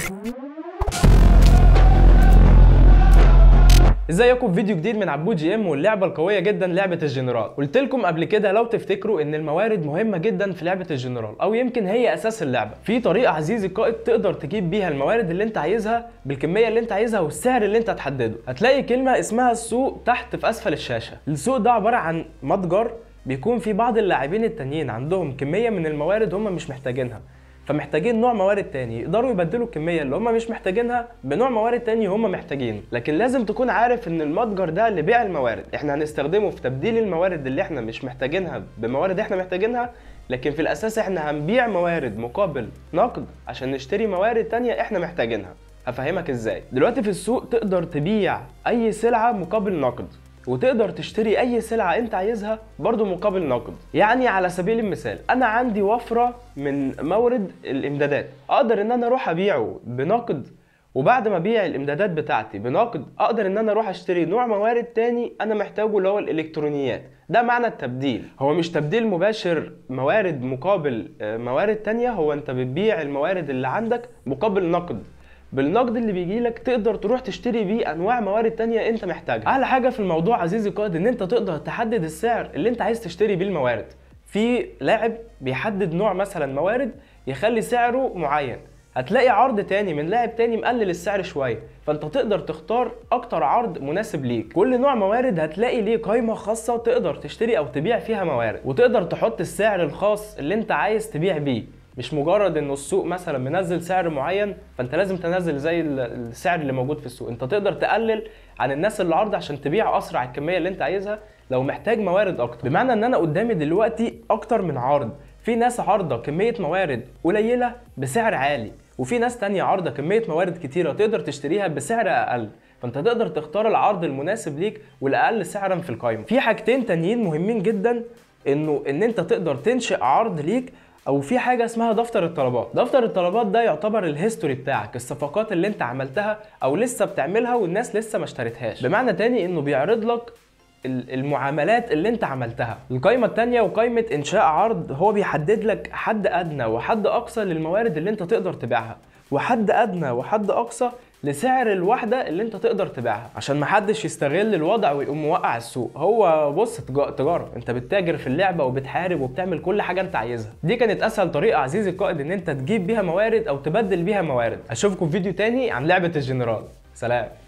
ازيكم في فيديو جديد من عبود جي ام واللعبه القويه جدا لعبه الجنرال. قلت لكم قبل كده لو تفتكروا ان الموارد مهمه جدا في لعبه الجنرال، او يمكن هي اساس اللعبه. في طريقه عزيزي القائد تقدر تجيب بيها الموارد اللي انت عايزها بالكميه اللي انت عايزها والسعر اللي انت هتحدده. هتلاقي كلمه اسمها السوق تحت في اسفل الشاشه. السوق ده عباره عن متجر بيكون في بعض اللاعبين التانيين عندهم كميه من الموارد هم مش محتاجينها، فمحتاجين نوع موارد تاني يقدروا يبدلوا الكميه اللي هم مش محتاجينها بنوع موارد تاني هم محتاجينه. لكن لازم تكون عارف ان المتجر ده لبيع الموارد احنا هنستخدمه في تبديل الموارد اللي احنا مش محتاجينها بموارد احنا محتاجينها، لكن في الاساس احنا هنبيع موارد مقابل نقد عشان نشتري موارد تانية احنا محتاجينها. هفهمك ازاي. دلوقتي في السوق تقدر تبيع اي سلعه مقابل نقد، وتقدر تشتري اي سلعة انت عايزها برضو مقابل نقد. يعني على سبيل المثال انا عندي وفرة من مورد الامدادات، اقدر ان انا اروح ابيعه بنقد، وبعد ما ابيع الامدادات بتاعتي بنقد اقدر ان انا اروح اشتري نوع موارد تاني انا محتاجه اللي هو الالكترونيات. ده معنى التبديل. هو مش تبديل مباشر موارد مقابل موارد تانية، هو انت بتبيع الموارد اللي عندك مقابل نقد. بالنقد اللي بيجيلك تقدر تروح تشتري بيه انواع موارد تانية انت محتاجها. اعلى حاجه في الموضوع عزيزي القائد ان انت تقدر تحدد السعر اللي انت عايز تشتري بيه الموارد. في لاعب بيحدد نوع مثلا موارد يخلي سعره معين، هتلاقي عرض تاني من لاعب تاني مقلل السعر شويه، فانت تقدر تختار اكتر عرض مناسب ليك. كل نوع موارد هتلاقي ليه قائمه خاصه تقدر تشتري او تبيع فيها موارد، وتقدر تحط السعر الخاص اللي انت عايز تبيع بيه. مش مجرد ان السوق مثلا منزل سعر معين فانت لازم تنزل زي السعر اللي موجود في السوق. انت تقدر تقلل عن الناس اللي عارضه عشان تبيع اسرع الكميه اللي انت عايزها لو محتاج موارد اكتر. بمعنى ان انا قدامي دلوقتي اكتر من عرض، في ناس عارضه كميه موارد قليله بسعر عالي، وفي ناس تانية عارضه كميه موارد كتيره تقدر تشتريها بسعر اقل، فانت تقدر تختار العرض المناسب ليك والاقل سعرا في القائمه. في حاجتين تانيين مهمين جدا، ان انت تقدر تنشئ عرض ليك، او في حاجه اسمها دفتر الطلبات. دفتر الطلبات ده يعتبر الهيستوري بتاعك، الصفقات اللي انت عملتها او لسه بتعملها والناس لسه ما اشترتهاش. بمعنى تاني انه بيعرض لك المعاملات اللي انت عملتها. القائمه الثانيه وقائمه انشاء عرض هو بيحدد لك حد ادنى وحد اقصى للموارد اللي انت تقدر تبيعها، وحد ادنى وحد اقصى لسعر الوحده اللي انت تقدر تبيعها، عشان محدش يستغل الوضع ويقوم موقع السوق. هو بص، تجاره، انت بتتاجر في اللعبه وبتحارب وبتعمل كل حاجه انت عايزها. دي كانت اسهل طريقه عزيزي القائد ان انت تجيب بيها موارد او تبدل بيها موارد. اشوفكم في فيديو تاني عن لعبه الجنرال. سلام.